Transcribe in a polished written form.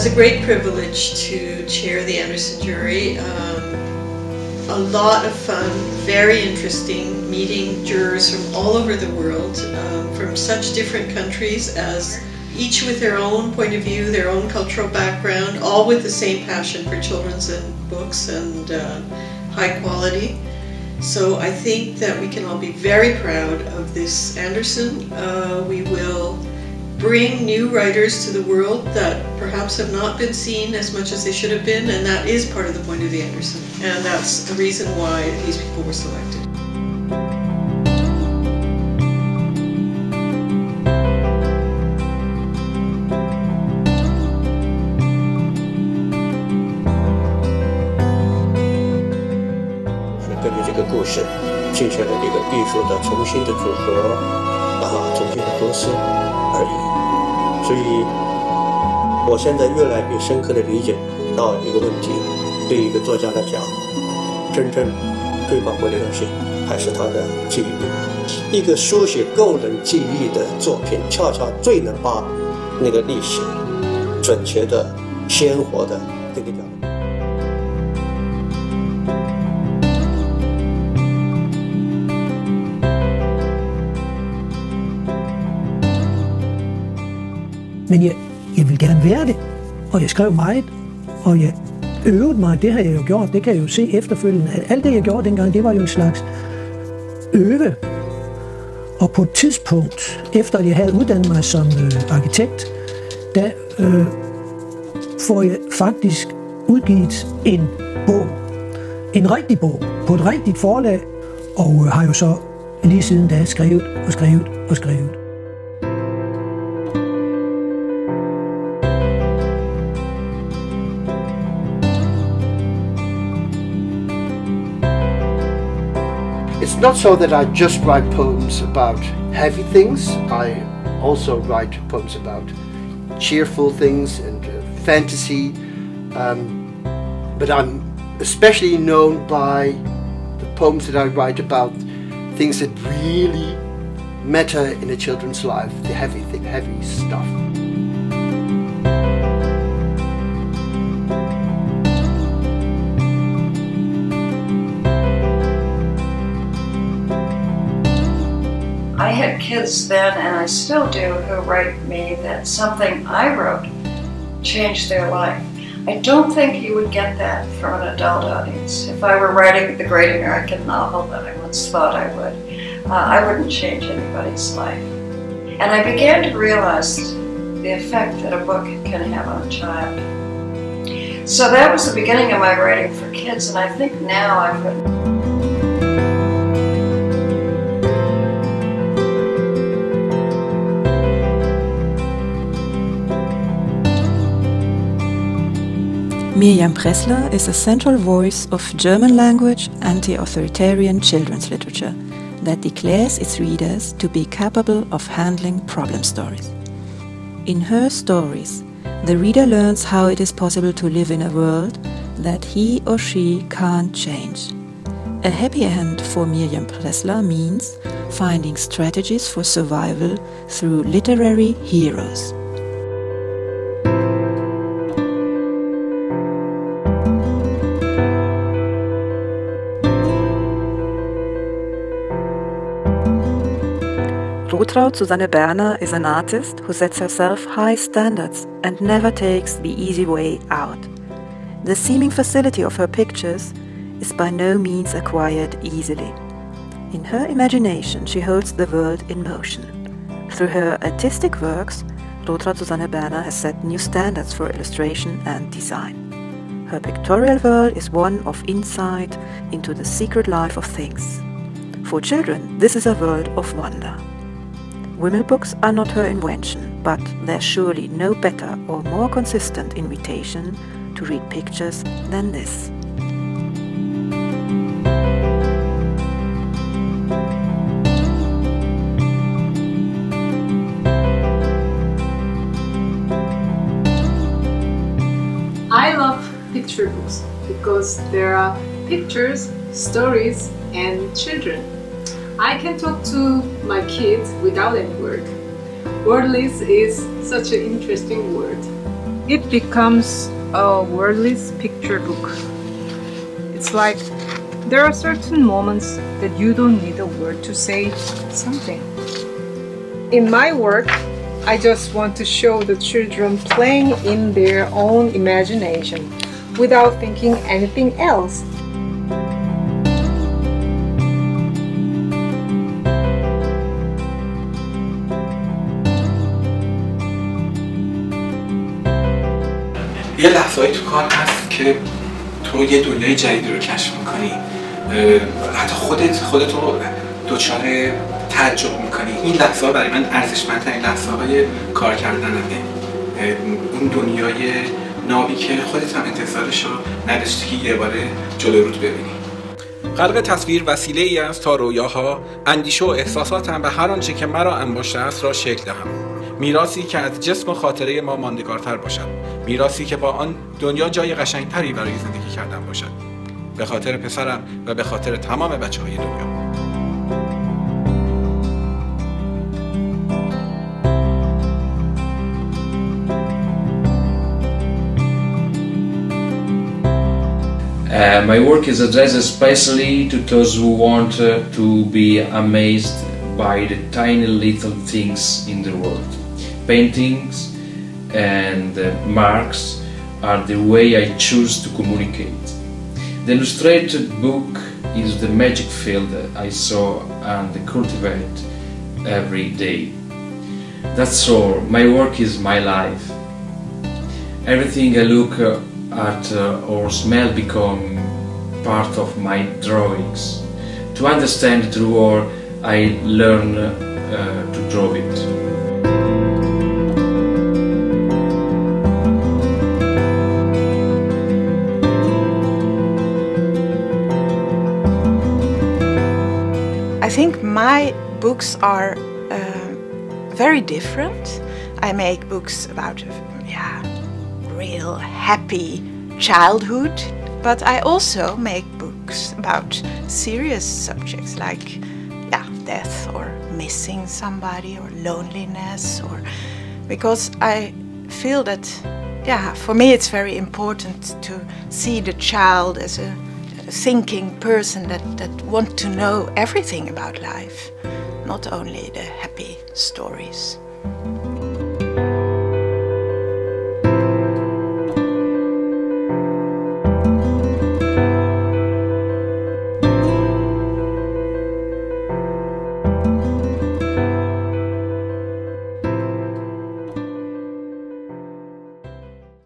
was a great privilege to chair the Andersen jury. A lot of fun, very interesting, meeting jurors from all over the world, from such different countries, as each with their own point of view, their own cultural background, all with the same passion for children's books and high quality. So I think that we can all be very proud of this Andersen. We will bring new writers to the world that perhaps have not been seen as much as they should have been, and that is part of the point of the Andersen, and that's the reason why these people were selected. 根据这个故事进行了一个艺术的重新的组合重新的构思而已。所以我现在越来越深刻的理解到一个问题，对一个作家来讲，真正最宝贵的东西还是他的记忆力。一个书写个人记忆的作品，恰恰最能把那个历史准确的、鲜活的这个角度。 Men jeg vil gerne være det, og jeg skrev meget, og jeg øvede mig, det har jeg jo gjort, det kan jeg jo se efterfølgende. Alt det jeg gjorde dengang, det var jo en slags øve. Og på et tidspunkt, efter jeg havde uddannet mig som arkitekt, der får jeg faktisk udgivet en bog, en rigtig bog, på et rigtigt forlag, og har jo så lige siden da skrevet og skrevet og skrevet. It's not so that I just write poems about heavy things. I also write poems about cheerful things and fantasy. But I'm especially known by the poems that I write about things that really matter in a children's life, the heavy stuff. I had kids then, and I still do, who write me that something I wrote changed their life. I don't think you would get that from an adult audience. If I were writing the great American novel that I once thought I would, I wouldn't change anybody's life. And I began to realize the effect that a book can have on a child. So that was the beginning of my writing for kids, and I think now I've written. Mirjam Pressler is a central voice of German language anti-authoritarian children's literature that declares its readers to be capable of handling problem stories. In her stories, the reader learns how it is possible to live in a world that he or she can't change. A happy end for Mirjam Pressler means finding strategies for survival through literary heroes. Rutraud Susanne Berner is an artist who sets herself high standards and never takes the easy way out. The seeming facility of her pictures is by no means acquired easily. In her imagination, she holds the world in motion. Through her artistic works, Rutraud Susanne Berner has set new standards for illustration and design. Her pictorial world is one of insight into the secret life of things. For children, this is a world of wonder. Women books are not her invention, but there's surely no better or more consistent invitation to read pictures than this. I love picture books because there are pictures, stories, and children. I can talk to my kids without any word. Wordless is such an interesting word. it becomes a wordless picture book. It's like there are certain moments that you don't need a word to say something. In my work, I just want to show the children playing in their own imagination without thinking anything else. یه لحظه‌ای تو کار هست که تو یه دنیای جدیدی رو کشف می‌کنی، حتی خودت رو دچار تعجب می‌کنی. این لحظه‌ها برای من ارزشمندترین لحظه‌های کار کردنمه. اون دنیای نابی که خودت هم انتظارش رو نداشتی که یه باره جلوی رود ببینی. خلق تصویر وسیله‌ای است تا رویاها، اندیشه و احساساتم و هر آنچه که مرا انباشته است را شکل دهم. میراثی که از جسم و خاطره ما ماندگارتر باشد، میراثی که با آن دنیا جای قشنگتری برای زندگی کردن باشد، به خاطر پسرم و به خاطر تمام بچه‌های دنیا. My work is addressed especially to those who want to be amazed by the tiny little things in the world. Paintings and marks are the way I choose to communicate. The illustrated book is the magic field I saw and cultivate every day. That's all. My work is my life. Everything I look at or smell become part of my drawings. To understand the world, I learn to draw it. I think my books are very different. I make books about real happy childhood, but I also make books about serious subjects like death or missing somebody or loneliness, or because I feel that for me it's very important to see the child as a thinking person that want to know everything about life, not only the happy stories.